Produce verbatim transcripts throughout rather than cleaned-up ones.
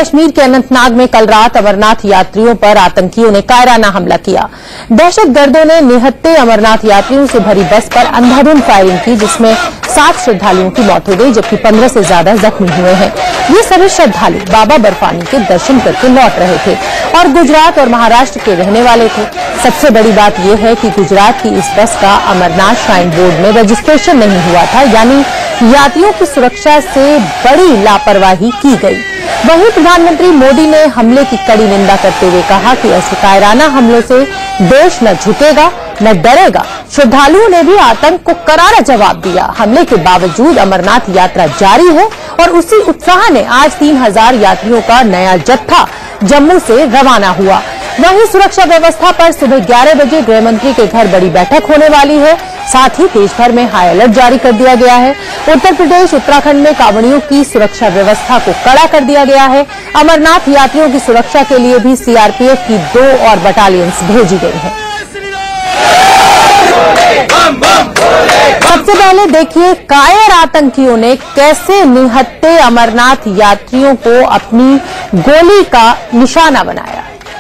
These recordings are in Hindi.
कश्मीर के अनंतनाग में कल रात अमरनाथ यात्रियों पर आतंकियों ने कायराना हमला किया। दहशतगर्दों ने निहत्थे अमरनाथ यात्रियों से भरी बस पर अंधाधुंध फायरिंग की, जिसमें सात श्रद्धालुओं की मौत हो गई जबकि पंद्रह से ज्यादा जख्मी हुए हैं। ये सभी श्रद्धालु बाबा बर्फानी के दर्शन करके लौट रहे थे और गुजरात और महाराष्ट्र के रहने वाले थे। सबसे बड़ी बात यह है कि गुजरात की इस बस का अमरनाथ श्राइन बोर्ड में रजिस्ट्रेशन नहीं हुआ था, यानी यात्रियों की सुरक्षा से बड़ी लापरवाही की गई। वहीं प्रधानमंत्री मोदी ने हमले की कड़ी निंदा करते हुए कहा कि ऐसे कायराना हमलों से देश न झुकेगा न डरेगा। श्रद्धालुओं ने भी आतंक को करारा जवाब दिया। हमले के बावजूद अमरनाथ यात्रा जारी है और उसी उत्साह ने आज तीन हजार यात्रियों का नया जत्था जम्मू से रवाना हुआ। वहीं सुरक्षा व्यवस्था पर सुबह ग्यारह बजे गृहमंत्री के घर बड़ी बैठक होने वाली है। साथ ही देश भर में हाई अलर्ट जारी कर दिया गया है। उत्तर प्रदेश, उत्तराखंड में कांवड़ियों की सुरक्षा व्यवस्था को कड़ा कर दिया गया है। अमरनाथ यात्रियों की सुरक्षा के लिए भी सीआरपीएफ की दो और बटालियंस भेजी गई हैं। सबसे पहले देखिए कायर आतंकियों ने कैसे निहत्थे अमरनाथ यात्रियों को अपनी गोली का निशाना बनाया।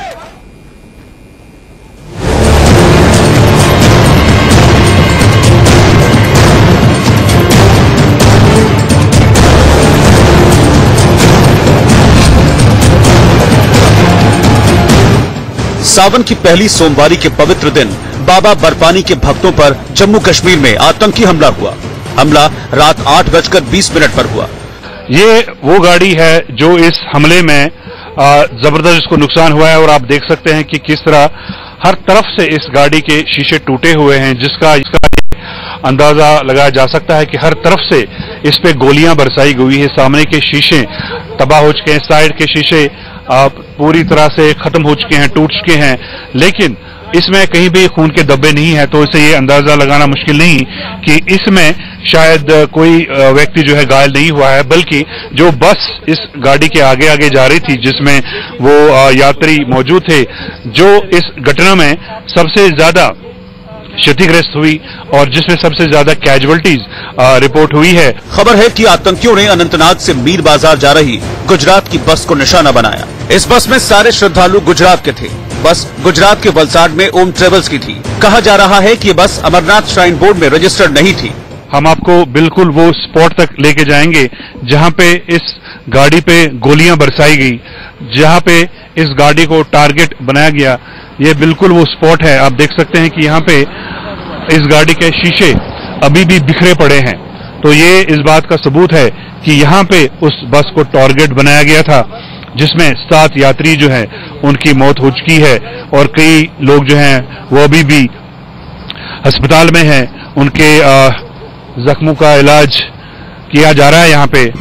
सावन की पहली सोमवारी के पवित्र दिन बाबा बर्फानी के भक्तों पर जम्मू कश्मीर में आतंकी हमला हुआ। हमला रात आठ बजकर बीस मिनट पर हुआ। ये वो गाड़ी है जो इस हमले में जबरदस्त इसको नुकसान हुआ है और आप देख सकते हैं कि किस तरह हर तरफ से इस गाड़ी के शीशे टूटे हुए हैं, जिसका इसका अंदाजा लगाया जा सकता है कि हर तरफ से इस पे गोलियां बरसाई गई है। सामने के शीशे तबाह हो चुके हैं, साइड के शीशे पूरी तरह से खत्म हो चुके हैं, टूट चुके हैं, लेकिन इसमें कहीं भी खून के धब्बे नहीं है, तो इसे ये अंदाजा लगाना मुश्किल नहीं कि इसमें शायद कोई व्यक्ति जो है घायल नहीं हुआ है, बल्कि जो बस इस गाड़ी के आगे आगे जा रही थी जिसमें वो यात्री मौजूद थे, जो इस घटना में सबसे ज्यादा क्षतिग्रस्त हुई और जिसमें सबसे ज्यादा कैजुअल्टीज रिपोर्ट हुई है। खबर है कि आतंकियों ने अनंतनाग से मीर बाजार जा रही गुजरात की बस को निशाना बनाया। इस बस में सारे श्रद्धालु गुजरात के थे। बस गुजरात के वलसाड में ओम ट्रेवल्स की थी। कहा जा रहा है कि बस अमरनाथ श्राइन बोर्ड में रजिस्टर्ड नहीं थी। हम आपको बिल्कुल वो स्पॉट तक लेके जाएंगे जहां पे इस गाड़ी पे गोलियां बरसाई गई, जहां पे इस गाड़ी को टारगेट बनाया गया। ये बिल्कुल वो स्पॉट है। आप देख सकते हैं कि यहाँ पे इस गाड़ी के शीशे अभी भी बिखरे पड़े हैं, तो ये इस बात का सबूत है कि यहाँ पे उस बस को टारगेट बनाया गया था, जिसमें सात यात्री जो हैं उनकी मौत हो चुकी है और कई लोग जो हैं वो अभी भी अस्पताल में हैं। उनके जख्मों का इलाज किया जा रहा है यहाँ पे।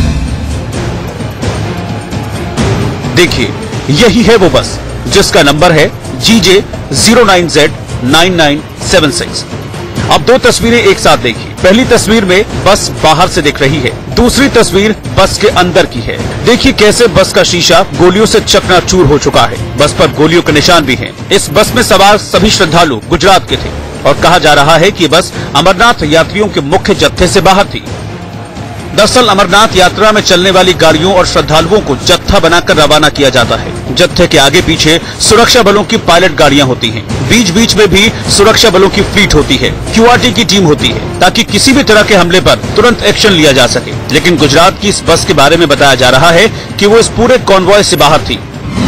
देखिए, यही है वो बस जिसका नंबर है G J zero nine Z nine nine seven six. अब दो तस्वीरें एक साथ देखिए। पहली तस्वीर में बस बाहर से दिख रही है, दूसरी तस्वीर बस के अंदर की है। देखिए कैसे बस का शीशा गोलियों से चकनाचूर हो चुका है। बस पर गोलियों के निशान भी हैं। इस बस में सवार सभी श्रद्धालु गुजरात के थे और कहा जा रहा है कि बस अमरनाथ यात्रियों के मुख्य जत्थे से बाहर थी। दरअसल अमरनाथ यात्रा में चलने वाली गाड़ियों और श्रद्धालुओं को जत्था बनाकर रवाना किया जाता है। जत्थे के आगे पीछे सुरक्षा बलों की पायलट गाड़ियां होती हैं। बीच बीच में भी सुरक्षा बलों की फ्लीट होती है, क्यूआरटी की टीम होती है, ताकि किसी भी तरह के हमले पर तुरंत एक्शन लिया जा सके। लेकिन गुजरात की इस बस के बारे में बताया जा रहा है कि वो इस पूरे कॉन्वॉय से बाहर थी।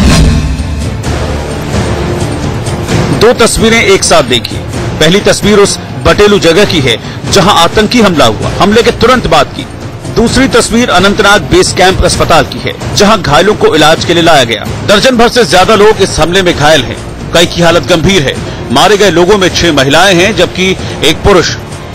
दो तस्वीरें एक साथ देखिए। पहली तस्वीर उस बटेलू जगह की है जहां आतंकी हमला हुआ, हमले के तुरंत बाद की। दूसरी तस्वीर अनंतनाग बेस कैंप अस्पताल की है, जहां घायलों को इलाज के लिए लाया गया। दर्जन भर से ज्यादा लोग इस हमले में घायल हैं, कई की हालत गंभीर है। मारे गए लोगों में छह महिलाएं हैं जबकि एक पुरुष।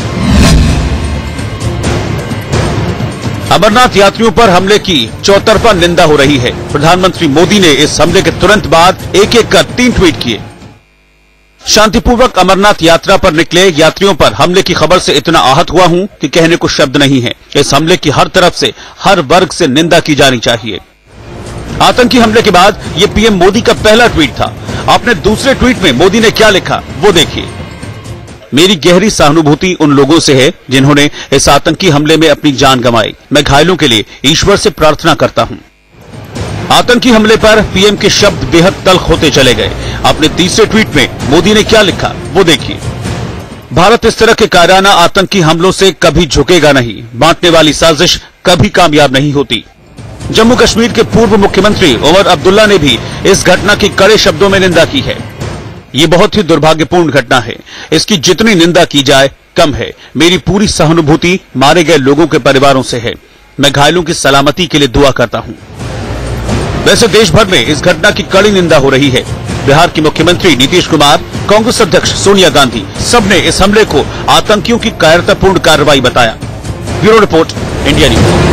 अमरनाथ यात्रियों पर हमले की चौतरफा निंदा हो रही है। प्रधानमंत्री मोदी ने इस हमले के तुरंत बाद एक एक कर तीन ट्वीट किए। शांतिपूर्वक अमरनाथ यात्रा पर निकले यात्रियों पर हमले की खबर से इतना आहत हुआ हूं कि कहने को शब्द नहीं है। इस हमले की हर तरफ से, हर वर्ग से निंदा की जानी चाहिए। आतंकी हमले के बाद ये पीएम मोदी का पहला ट्वीट था। आपने दूसरे ट्वीट में मोदी ने क्या लिखा वो देखिए। मेरी गहरी सहानुभूति उन लोगों से है जिन्होंने इस आतंकी हमले में अपनी जान गंवाई। मैं घायलों के लिए ईश्वर से प्रार्थना करता हूं। आतंकी हमले पर पीएम के शब्द बेहद तल्ख होते चले गए। अपने तीसरे ट्वीट में मोदी ने क्या लिखा वो देखिए। भारत इस तरह के कायराना आतंकी हमलों से कभी झुकेगा नहीं। बांटने वाली साजिश कभी कामयाब नहीं होती। जम्मू कश्मीर के पूर्व मुख्यमंत्री उमर अब्दुल्ला ने भी इस घटना की कड़े शब्दों में निंदा की है। ये बहुत ही दुर्भाग्यपूर्ण घटना है। इसकी जितनी निंदा की जाए कम है। मेरी पूरी सहानुभूति मारे गए लोगों के परिवारों से है। मैं घायलों की सलामती के लिए दुआ करता हूं। वैसे देश भर में इस घटना की कड़ी निंदा हो रही है। बिहार की मुख्यमंत्री नीतीश कुमार, कांग्रेस अध्यक्ष सोनिया गांधी सबने इस हमले को आतंकियों की कायरतापूर्ण कार्रवाई बताया। Bureau report, India news.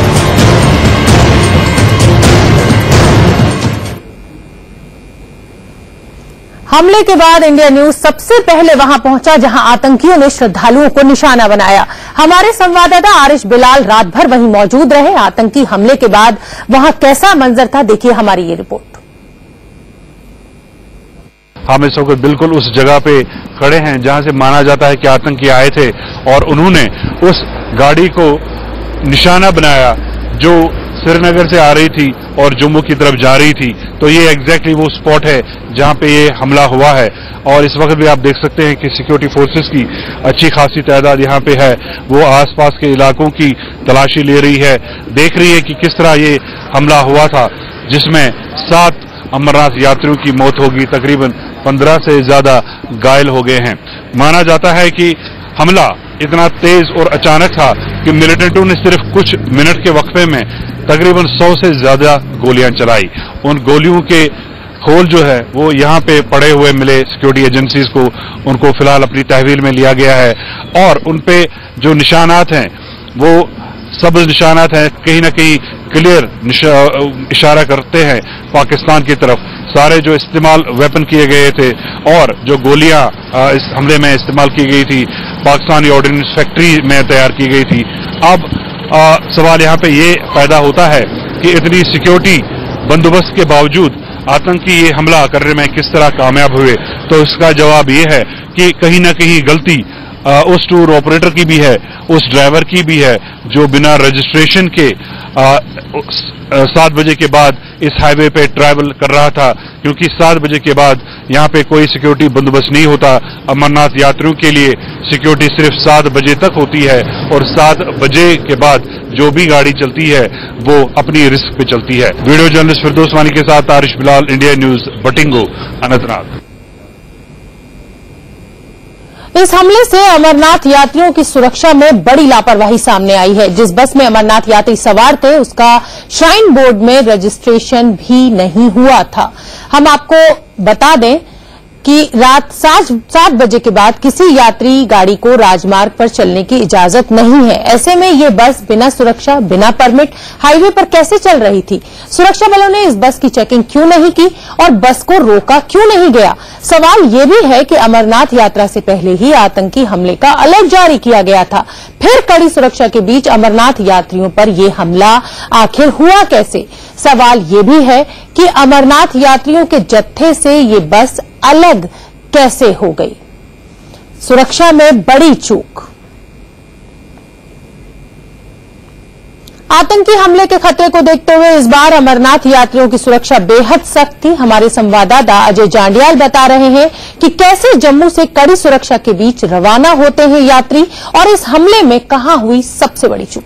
हमले के बाद इंडिया न्यूज सबसे पहले वहां पहुंचा जहां आतंकियों ने श्रद्धालुओं को निशाना बनाया। हमारे संवाददाता आरिश बिलाल रात भर वहीं मौजूद रहे। आतंकी हमले के बाद वहां कैसा मंजर था, देखिए हमारी ये रिपोर्ट। हम इस वक्त बिल्कुल उस जगह पे खड़े हैं जहां से माना जाता है कि आतंकी आए थे और उन्होंने उस गाड़ी को निशाना बनाया जो श्रीनगर से आ रही थी और जम्मू की तरफ जा रही थी। तो ये एग्जैक्टली वो स्पॉट है जहां पे ये हमला हुआ है। और इस वक्त भी आप देख सकते हैं कि सिक्योरिटी फोर्सेस की अच्छी खासी तादाद यहाँ पे है। वो आसपास के इलाकों की तलाशी ले रही है, देख रही है कि किस तरह ये हमला हुआ था जिसमें सात अमरनाथ यात्रियों की मौत होगी, तकरीबन पंद्रह से ज्यादा घायल हो गए हैं। माना जाता है कि हमला इतना तेज और अचानक था कि मिलिटेंटों ने सिर्फ कुछ मिनट के वक्फे में तकरीबन सौ से ज्यादा गोलियां चलाई। उन गोलियों के खोल जो है वो यहाँ पे पड़े हुए मिले सिक्योरिटी एजेंसीज को। उनको फिलहाल अपनी तहवील में लिया गया है और उन पे जो निशानात हैं वो सब निशानात हैं, कहीं ना कहीं क्लियर इशारा करते हैं पाकिस्तान की तरफ। सारे जो इस्तेमाल वेपन किए गए थे और जो गोलियां इस हमले में इस्तेमाल की गई थी पाकिस्तानी ऑर्डिनेंस फैक्ट्री में तैयार की गई थी। अब आ, सवाल यहाँ पे ये पैदा होता है कि इतनी सिक्योरिटी बंदोबस्त के बावजूद आतंकी ये हमला करने में किस तरह कामयाब हुए। तो इसका जवाब ये है कि कहीं ना कहीं गलती आ, उस टूर ऑपरेटर की भी है, उस ड्राइवर की भी है जो बिना रजिस्ट्रेशन के सात बजे के बाद इस हाईवे पे ट्रैवल कर रहा था, क्योंकि सात बजे के बाद यहाँ पे कोई सिक्योरिटी बंदोबस्त नहीं होता। अमरनाथ यात्रियों के लिए सिक्योरिटी सिर्फ सात बजे तक होती है और सात बजे के बाद जो भी गाड़ी चलती है वो अपनी रिस्क पे चलती है। वीडियो जर्नलिस्ट फिरदौस वानी के साथ आरिश बिलाल, इंडिया न्यूज, बटिंगो, अनंतनाग। इस हमले से अमरनाथ यात्रियों की सुरक्षा में बड़ी लापरवाही सामने आई है। जिस बस में अमरनाथ यात्री सवार थे उसका श्राइन बोर्ड में रजिस्ट्रेशन भी नहीं हुआ था। हम आपको बता दें कि रात सात सात बजे के बाद किसी यात्री गाड़ी को राजमार्ग पर चलने की इजाजत नहीं है। ऐसे में ये बस बिना सुरक्षा, बिना परमिट हाईवे पर कैसे चल रही थी? सुरक्षा बलों ने इस बस की चेकिंग क्यों नहीं की और बस को रोका क्यों नहीं गया? सवाल ये भी है कि अमरनाथ यात्रा से पहले ही आतंकी हमले का अलर्ट जारी किया गया था, फिर कड़ी सुरक्षा के बीच अमरनाथ यात्रियों पर यह हमला आखिर हुआ कैसे? सवाल ये भी है कि अमरनाथ यात्रियों के जत्थे से ये बस अलग कैसे हो गई? सुरक्षा में बड़ी चूक। आतंकी हमले के खतरे को देखते हुए इस बार अमरनाथ यात्रियों की सुरक्षा बेहद सख्त थी। हमारे संवाददाता अजय जांडियाल बता रहे हैं कि कैसे जम्मू से कड़ी सुरक्षा के बीच रवाना होते हैं यात्री और इस हमले में कहां हुई सबसे बड़ी चूक।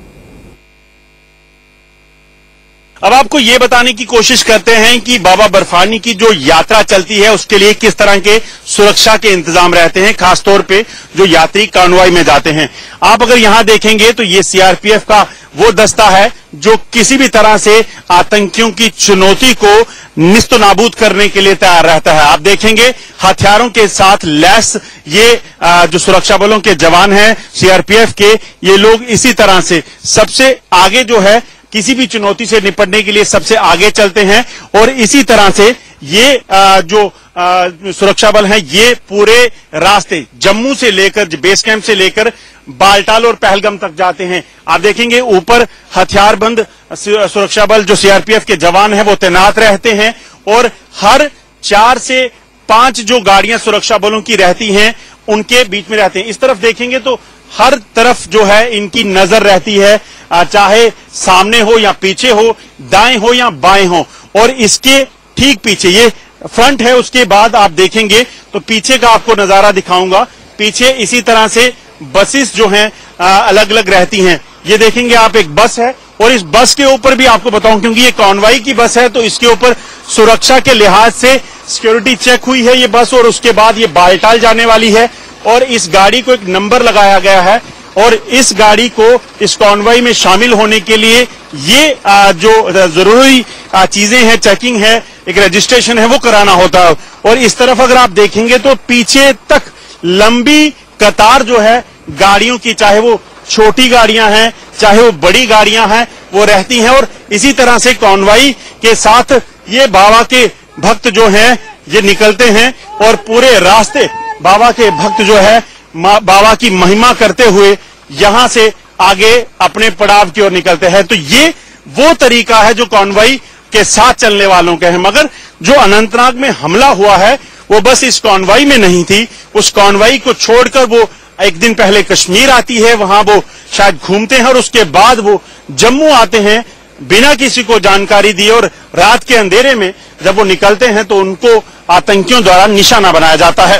अब आपको ये बताने की कोशिश करते हैं कि बाबा बर्फानी की जो यात्रा चलती है उसके लिए किस तरह के सुरक्षा के इंतजाम रहते हैं, खासतौर पे जो यात्री कानवाई में जाते हैं। आप अगर यहां देखेंगे तो ये सीआरपीएफ का वो दस्ता है जो किसी भी तरह से आतंकियों की चुनौती को निस्तो नाबूद करने के लिए तैयार रहता है। आप देखेंगे हथियारों के साथ लैस ये जो सुरक्षा बलों के जवान हैं सीआरपीएफ के, ये लोग इसी तरह से सबसे आगे जो है किसी भी चुनौती से निपटने के लिए सबसे आगे चलते हैं और इसी तरह से ये जो सुरक्षा बल हैं ये पूरे रास्ते जम्मू से लेकर बेस कैंप से लेकर बालटाल और पहलगाम तक जाते हैं। आप देखेंगे ऊपर हथियारबंद सुरक्षा बल जो सीआरपीएफ के जवान हैं वो तैनात रहते हैं और हर चार से पांच जो गाड़ियां सुरक्षा बलों की रहती हैं उनके बीच में रहते हैं। इस तरफ देखेंगे तो हर तरफ जो है इनकी नजर रहती है, चाहे सामने हो या पीछे हो, दाएं हो या बाएं हो। और इसके ठीक पीछे ये फ्रंट है, उसके बाद आप देखेंगे तो पीछे का आपको नजारा दिखाऊंगा। पीछे इसी तरह से बसेस जो हैं अलग अलग रहती हैं। ये देखेंगे आप, एक बस है और इस बस के ऊपर भी आपको बताऊं, क्योंकि ये कॉन्वाई की बस है तो इसके ऊपर सुरक्षा के लिहाज से सिक्योरिटी चेक हुई है ये बस, और उसके बाद ये बालटाल जाने वाली है। और इस गाड़ी को एक नंबर लगाया गया है और इस गाड़ी को इस कॉन्वाई में शामिल होने के लिए ये जो जरूरी चीजें हैं, चेकिंग है, एक रजिस्ट्रेशन है, वो कराना होता है। और इस तरफ अगर आप देखेंगे तो पीछे तक लंबी कतार जो है गाड़ियों की, चाहे वो छोटी गाड़ियां हैं चाहे वो बड़ी गाड़ियां हैं, वो रहती हैं। और इसी तरह से कॉन्वाई के साथ ये बाबा के भक्त जो हैं ये निकलते हैं और पूरे रास्ते बाबा के भक्त जो है बाबा की महिमा करते हुए यहां से आगे अपने पड़ाव की ओर निकलते हैं। तो ये वो तरीका है जो कॉन्वाई के साथ चलने वालों के हैं। मगर जो अनंतनाग में हमला हुआ है वो बस इस कॉन्वाई में नहीं थी, उस कॉन्वाई को छोड़कर वो एक दिन पहले कश्मीर आती है, वहां वो शायद घूमते हैं और उसके बाद वो जम्मू आते हैं बिना किसी को जानकारी दिए। और रात के अंधेरे में जब वो निकलते हैं तो उनको आतंकियों द्वारा निशाना बनाया जाता है।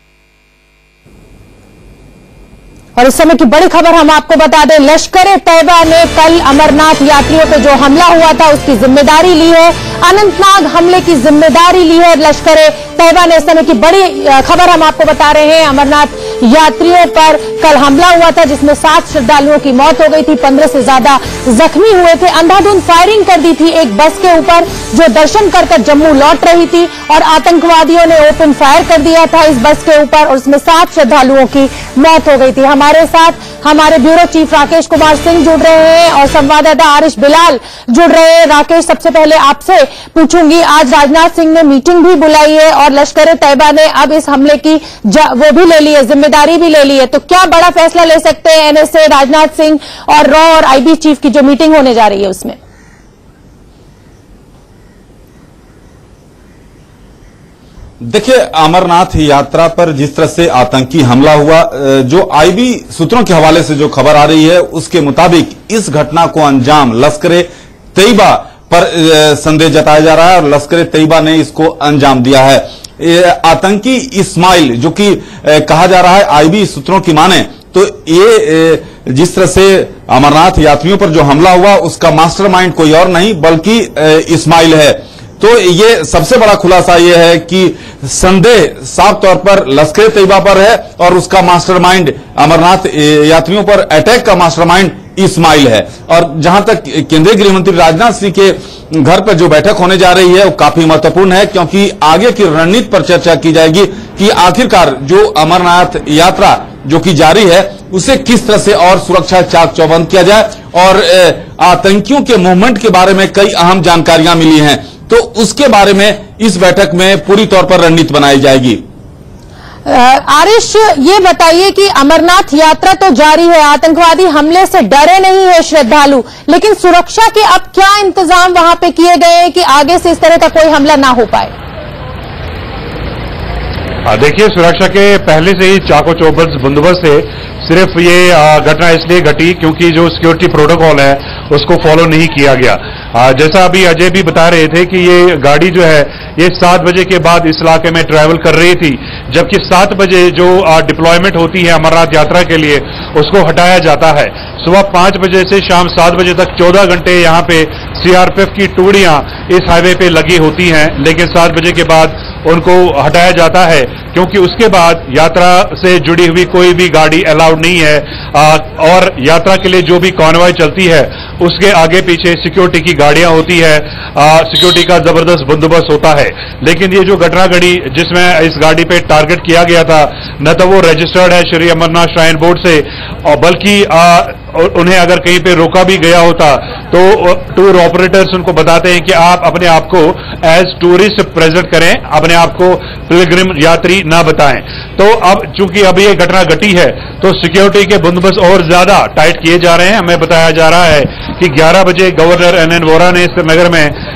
और इस समय की बड़ी खबर हम आपको बता दें, लश्कर तैयबा ने कल अमरनाथ यात्रियों पे जो हमला हुआ था उसकी जिम्मेदारी ली है। अनंतनाग हमले की जिम्मेदारी ली है लश्कर तैयबा ने। इस समय की बड़ी खबर हम आपको बता रहे हैं, अमरनाथ यात्रियों पर कल हमला हुआ था जिसमें सात श्रद्धालुओं की मौत हो गई थी, पंद्रह से ज्यादा जख्मी हुए थे। अंधाधुंध फायरिंग कर दी थी एक बस के ऊपर जो दर्शन कर कर जम्मू लौट रही थी और आतंकवादियों ने ओपन फायर कर दिया था इस बस के ऊपर और उसमें सात श्रद्धालुओं की मौत हो गई थी। हमारे साथ हमारे ब्यूरो चीफ राकेश कुमार सिंह जुड़ रहे हैं और संवाददाता आरिश बिलाल जुड़ रहे हैं। राकेश, सबसे पहले आपसे पूछूंगी, आज राजनाथ सिंह ने मीटिंग भी बुलाई है और लश्कर तैयबा ने अब इस हमले की वो भी ले ली है, जिम्मेदारी भी ले ली है, तो क्या बड़ा फैसला ले सकते हैं एनएसए, राजनाथ सिंह और रॉ और आईबी चीफ की जो मीटिंग होने जा रही है उसमें? देखिए, अमरनाथ यात्रा पर जिस तरह से आतंकी हमला हुआ, जो आईबी सूत्रों के हवाले से जो खबर आ रही है उसके मुताबिक इस घटना को अंजाम लश्कर तैयबा पर संदेह जताया जा रहा है और लश्कर तैयबा ने इसको अंजाम दिया है। आतंकी इस्माइल, जो कि कहा जा रहा है आईबी सूत्रों की माने तो ये जिस तरह से अमरनाथ यात्रियों पर जो हमला हुआ उसका मास्टरमाइंड कोई और नहीं बल्कि इस्माइल है। तो ये सबसे बड़ा खुलासा ये है कि संदेह साफ तौर पर लश्कर तैयबा पर है और उसका मास्टरमाइंड अमरनाथ यात्रियों पर अटैक का मास्टरमाइंड इस्माइल है। और जहां तक केंद्रीय गृह मंत्री राजनाथ सिंह के घर पर जो बैठक होने जा रही है वो काफी महत्वपूर्ण है, क्योंकि आगे की रणनीति पर चर्चा की जाएगी कि आखिरकार जो अमरनाथ यात्रा जो कि जारी है उसे किस तरह से और सुरक्षा चाक चौबंद किया जाए। और आतंकियों के मूवमेंट के बारे में कई अहम जानकारियां मिली हैं, तो उसके बारे में इस बैठक में पूरी तौर पर रणनीति बनाई जाएगी। आरिश, ये बताइए कि अमरनाथ यात्रा तो जारी है, आतंकवादी हमले से डरे नहीं है श्रद्धालु, लेकिन सुरक्षा के अब क्या इंतजाम वहां पे किए गए हैं कि आगे से इस तरह का कोई हमला ना हो पाए? देखिए, सुरक्षा के पहले से ही चाको चौबंद बंदोबस्त है। सिर्फ ये घटना इसलिए घटी क्योंकि जो सिक्योरिटी प्रोटोकॉल है उसको फॉलो नहीं किया गया। जैसा अभी अजय भी बता रहे थे कि ये गाड़ी जो है ये सात बजे के बाद इस इलाके में ट्रैवल कर रही थी, जबकि सात बजे जो डिप्लॉयमेंट होती है अमरनाथ यात्रा के लिए उसको हटाया जाता है। सुबह पांच बजे से शाम सात बजे तक चौदह घंटे यहाँ पे सीआरपीएफ की टुकड़ियां इस हाईवे पे लगी होती हैं, लेकिन सात बजे के बाद उनको हटाया जाता है क्योंकि उसके बाद यात्रा से जुड़ी हुई कोई भी गाड़ी अलाउड नहीं है। आ, और यात्रा के लिए जो भी कॉन्वॉय चलती है उसके आगे पीछे सिक्योरिटी की गाड़ियां होती है, सिक्योरिटी का जबरदस्त बंदोबस्त होता है। लेकिन ये जो घटना घड़ी जिसमें इस गाड़ी पे टारगेट किया गया था, न तो वो रजिस्टर्ड है श्री अमरनाथ श्राइन बोर्ड से, और बल्कि आ, उन्हें अगर कहीं पे रोका भी गया होता तो टूर ऑपरेटर्स उनको बताते हैं कि आप अपने आप को एज टूरिस्ट प्रेजेंट करें, अपने आप को पिलग्रिम यात्री ना बताएं। तो अब चूंकि अभी ये घटना घटी है तो सिक्योरिटी के बंदोबस्त और ज्यादा टाइट किए जा रहे हैं। हमें बताया जा रहा है कि ग्यारह बजे गवर्नर एन एन वोरा ने श्रीनगर में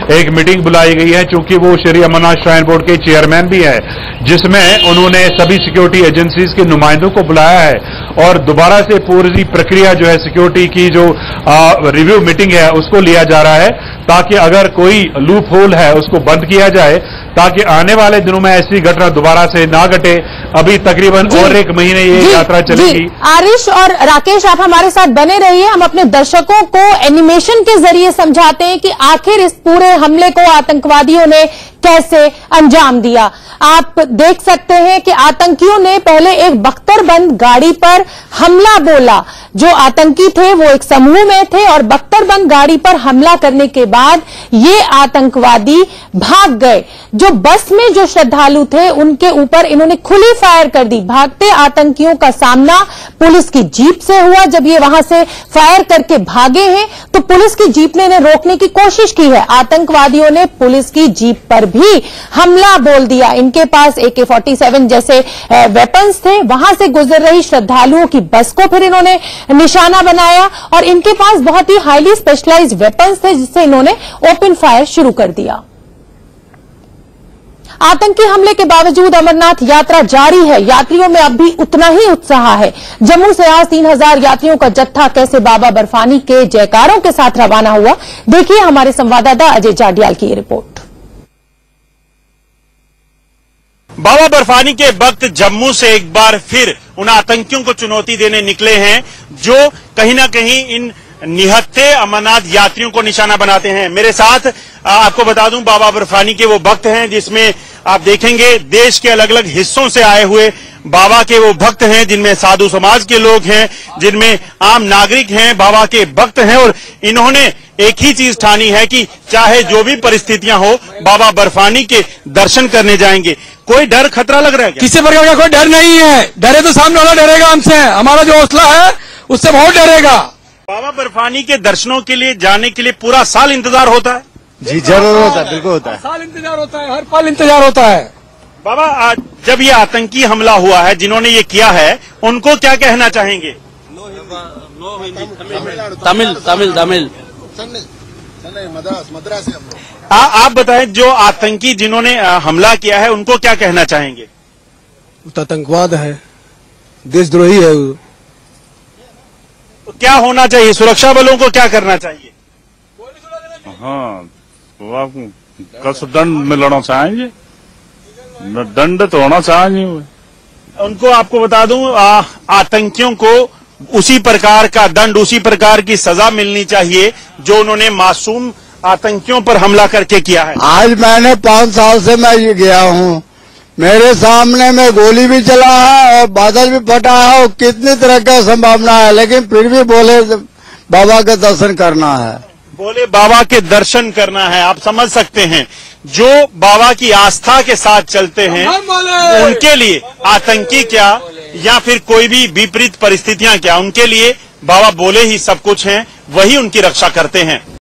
एक मीटिंग बुलाई गई है, चूंकि वो श्री अमरनाथ श्राइन बोर्ड के चेयरमैन भी है, जिसमें उन्होंने सभी सिक्योरिटी एजेंसीज के नुमाइंदों को बुलाया है और दोबारा से पूरी प्रक्रिया जो है सिक्योरिटी की जो रिव्यू मीटिंग है उसको लिया जा रहा है, ताकि अगर कोई लूप होल है उसको बंद किया जाए, ताकि आने वाले दिनों में ऐसी घटना दोबारा से ना घटे। अभी तकरीबन और एक महीने ये यात्रा चलेगी। आरिश और राकेश, आप हमारे साथ बने रहिए। हम अपने दर्शकों को एनिमेशन के जरिए समझाते हैं कि आखिर इस पूरे हमले को आतंकवादियों ने कैसे अंजाम दिया। आप देख सकते हैं कि आतंकियों ने पहले एक बख्तरबंद गाड़ी पर हमला बोला। जो आतंकी थे वो एक समूह में थे और बख्तरबंद गाड़ी पर हमला करने के बाद ये आतंकवादी भाग गए। जो बस में जो श्रद्धालु थे उनके ऊपर इन्होंने खुली फायर कर दी। भागते आतंकियों का सामना पुलिस की जीप से हुआ। जब ये वहां से फायर करके भागे हैं तो पुलिस की जीप ने इन्हें रोकने की कोशिश की है। आतंकवादियों ने पुलिस की जीप पर भी हमला बोल दिया। इनके पास ए के फोर्टी सेवन जैसे वेपन्स थे। वहां से गुजर रही श्रद्धालुओं की बस को फिर इन्होंने निशाना बनाया और इनके पास बहुत ही हाईली स्पेशलाइज्ड वेपन्स थे, जिससे इन्होंने ओपन फायर शुरू कर दिया। आतंकी हमले के बावजूद अमरनाथ यात्रा जारी है। यात्रियों में अब भी उतना ही उत्साह है। जम्मू से आज तीन हजार यात्रियों का जत्था कैसे बाबा बर्फानी के जयकारों के साथ रवाना हुआ, देखिए हमारे संवाददाता अजय जाडियाल की ये रिपोर्ट। बाबा बर्फानी के भक्त जम्मू से एक बार फिर उन आतंकियों को चुनौती देने निकले हैं जो कहीं ना कहीं इन निहत्थे अमरनाथ यात्रियों को निशाना बनाते हैं। मेरे साथ आपको बता दूं, बाबा बर्फानी के वो भक्त हैं, जिसमें आप देखेंगे देश के अलग अलग हिस्सों से आए हुए बाबा के वो भक्त हैं, जिनमें साधु समाज के लोग हैं, जिनमें आम नागरिक हैं, बाबा के भक्त हैं। और इन्होंने एक ही चीज ठानी है कि चाहे जो भी परिस्थितियां हो, बाबा बर्फानी के दर्शन करने जाएंगे। कोई डर खतरा लग रहा है क्या? किसी प्रकार का कोई डर नहीं है। डरे तो सामने वाला डरेगा हमसे। हमारा जो हौसला है उससे बहुत डरेगा। बाबा बर्फानी के दर्शनों के लिए जाने के लिए पूरा साल इंतजार होता है? जी जरूर होता है, बिल्कुल होता है। साल इंतजार होता है, हर पल इंतजार होता है। बाबा, आज जब ये आतंकी हमला हुआ है, जिन्होंने ये किया है, उनको क्या कहना चाहेंगे? तमिल तमिल तमिल मद्रास मद्रास आप बताएं, जो आतंकी जिन्होंने हमला किया है उनको क्या कहना चाहेंगे? आतंकवाद है, देशद्रोही है। तो क्या होना चाहिए? सुरक्षा बलों को क्या करना चाहिए? हाँ, तो आप कस दंड में लड़ना चाहेंगे, दंड तो होना चाहिए। उनको आपको बता दूं, आ, आतंकियों को उसी प्रकार का दंड, उसी प्रकार की सजा मिलनी चाहिए जो उन्होंने मासूम आतंकियों पर हमला करके किया है। आज मैंने पांच साल से मैं ये गया हूँ, मेरे सामने में गोली भी चला है और बादल भी फटा है और कितनी तरह का संभावना है, लेकिन फिर भी बोले बाबा का दर्शन करना है। बोले बाबा के दर्शन करना है। आप समझ सकते हैं, जो बाबा की आस्था के साथ चलते हैं उनके लिए आतंकी क्या या फिर कोई भी विपरीत परिस्थितियां क्या, उनके लिए बाबा बोले ही सब कुछ हैं, वही उनकी रक्षा करते हैं।